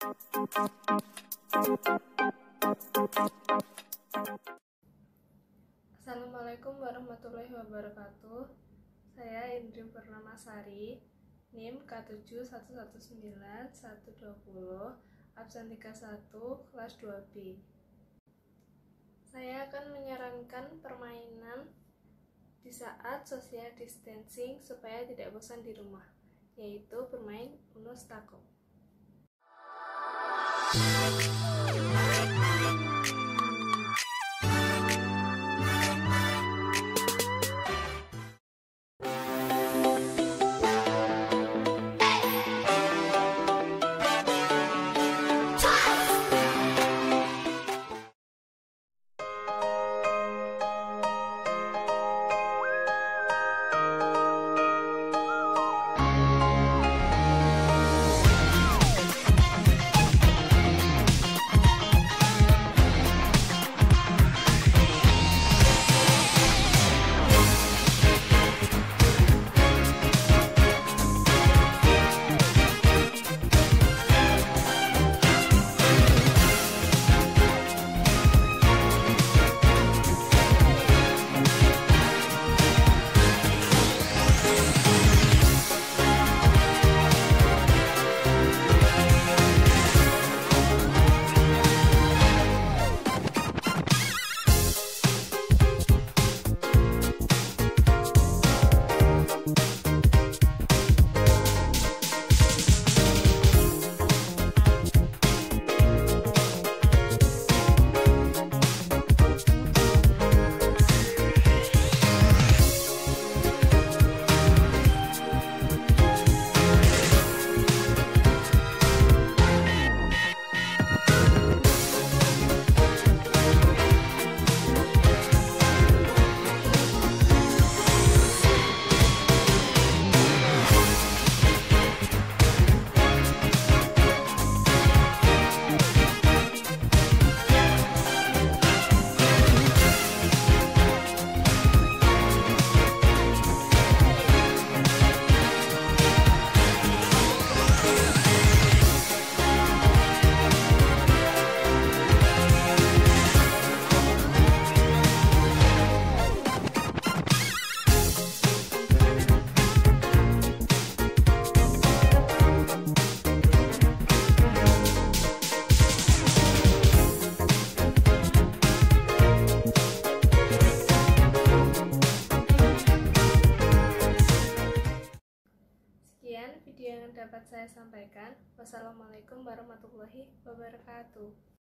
Assalamualaikum warahmatullahi wabarakatuh. Saya Indri Purnamasari, NIM K7119-120, absen 31, kelas 2B. Saya akan menyarankan permainan di saat social distancing supaya tidak bosan di rumah, yaitu bermain Uno Stako. Sekian video yang dapat saya sampaikan. Wassalamualaikum warahmatullahi wabarakatuh.